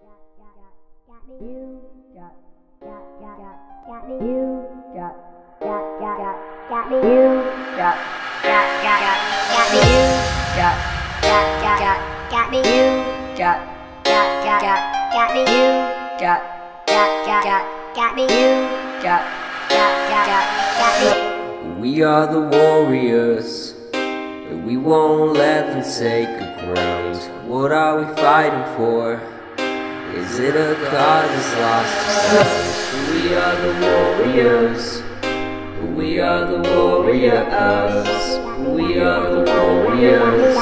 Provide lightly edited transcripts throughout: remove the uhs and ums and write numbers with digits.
We are the warriors, and we won't let them take the ground. What are we fighting for? Is it a cause that's lost to self? We are the warriors, we are the warriors, we are the warriors.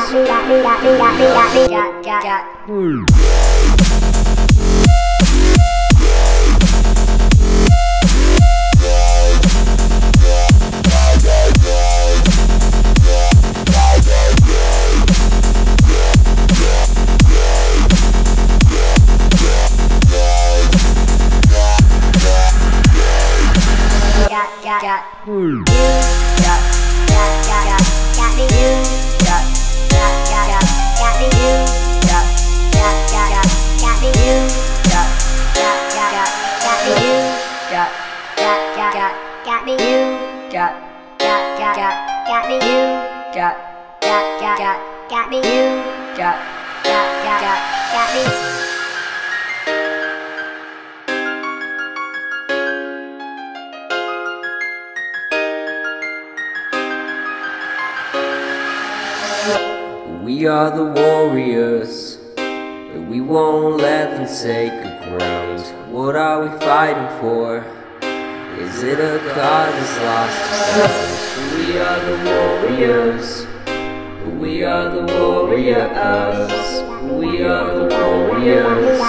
We are the warriors, and we won't let them take the ground. What are we fighting for? Is it a cause that's lost to self? We are the warriors, we are the warriors, we are the warriors.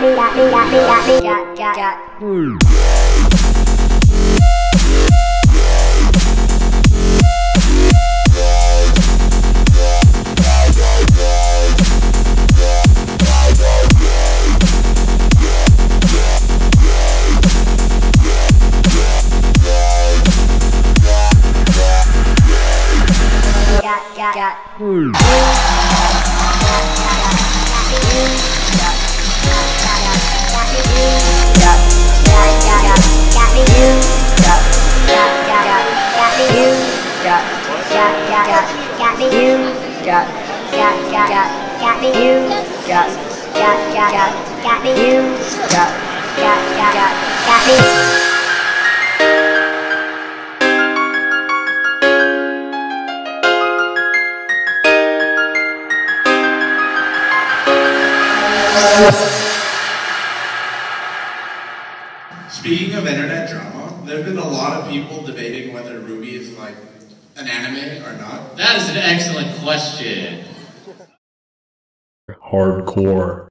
Speaking of internet drama, there have been a lot of people debating whether RWBY is like an anime or not. That is an excellent question. Hardcore.